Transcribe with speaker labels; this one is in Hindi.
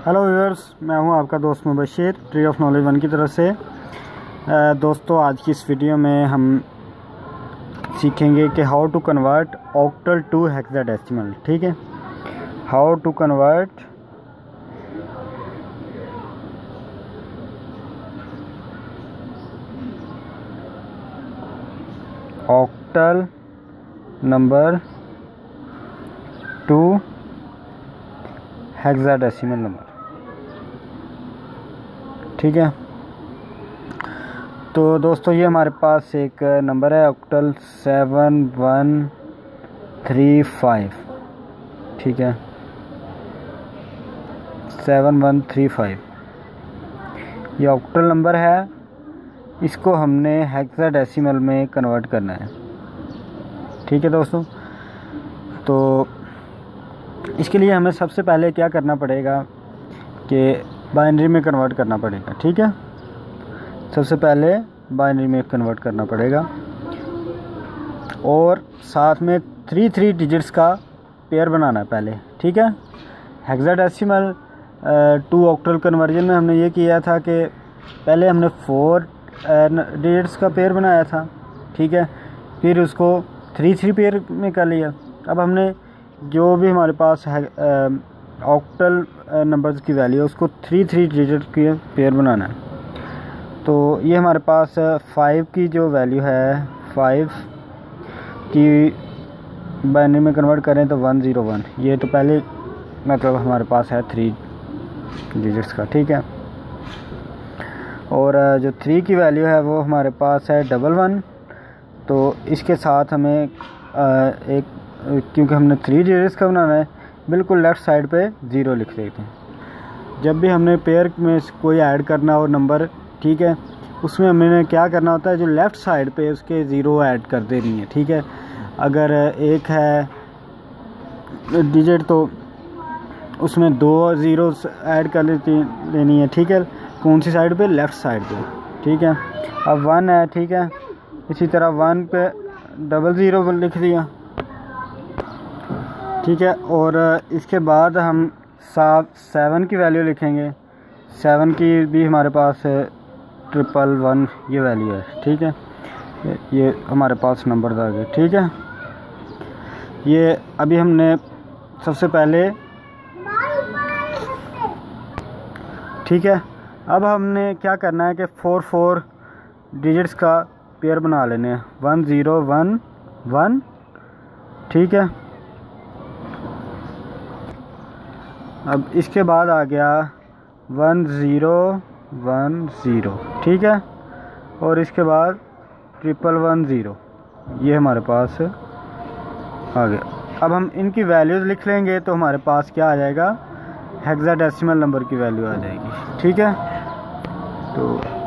Speaker 1: हेलो व्यूअर्स, मैं हूं आपका दोस्त मुबशिर ट्री ऑफ नॉलेज 1 की तरफ से। दोस्तों, आज की इस वीडियो में हम सीखेंगे कि how to convert octal to hexadecimal. ठीक है, how to convert octal number to hexadecimal number. ठीक है, तो दोस्तों ये हमारे पास एक नंबर है ऑक्टल 7135। ठीक है, 7135 ये ऑक्टल नंबर है। इसको हमने हेक्साडेसिमल में कन्वर्ट करना है। ठीक है दोस्तों, तो इसके लिए हमें सबसे पहले क्या करना पड़ेगा कि बाइनरी में कन्वर्ट करना पड़ेगा। ठीक है, सबसे पहले बाइनरी में कन्वर्ट करना पड़ेगा और साथ में 3 डिजिट्स का पेयर बनाना है पहले। ठीक है, हेक्साडेसिमल टू ऑक्टल कन्वर्जन में हमने ये किया था कि पहले हमने 4 डिजिट्स का पेयर बनाया था। ठीक है, फिर उसको 3 पेयर में कर लिया। अब हमने जो भी हमारे पास है ऑक्टल नंबर्स की वैल्यू है उसको 3 डिजिट के पेयर बनाना है। तो ये हमारे पास 5 की जो वैल्यू है, 5 की बाइनरी में कन्वर्ट करें तो 101। ये तो पहले मतलब हमारे पास है 3 डिजिट्स का। ठीक है, और जो 3 की वैल्यू है वो हमारे पास है 11। तो इसके साथ हमें एक, क्योंकि हमने 3 डिजिट्स का बनाना है, बिल्कुल लेफ़्ट साइड पे 0 लिख देते हैं। जब भी हमने पेयर में कोई ऐड करना हो नंबर, ठीक है, उसमें हमने क्या करना होता है, जो लेफ़्ट साइड पे उसके 0 ऐड कर देनी है। ठीक है, अगर एक है डिजिट तो उसमें 2 ज़ीरोस ऐड कर देनी है। ठीक है, कौन सी साइड पे? लेफ़्ट साइड पे। ठीक है, अब 1 है। ठीक है, इसी तरह 1 पे 00 लिख दिया। ठीक है, और इसके बाद हम 7 की वैल्यू लिखेंगे। 7 की भी हमारे पास 111 ये वैल्यू है। ठीक है, ये हमारे पास नंबर आ गए। ठीक है, ये अभी हमने सबसे पहले, ठीक है, अब हमने क्या करना है कि 4 डिजिट्स का पेयर बना लेने हैं। 1011। ठीक है, अब इसके बाद आ गया 1010। ठीक है, और इसके बाद 1110। ये हमारे पास आ गया। अब हम इनकी वैल्यूज़ लिख लेंगे तो हमारे पास क्या आ जाएगा, हेक्साडेसिमल नंबर की वैल्यू आ जाएगी। ठीक है, तो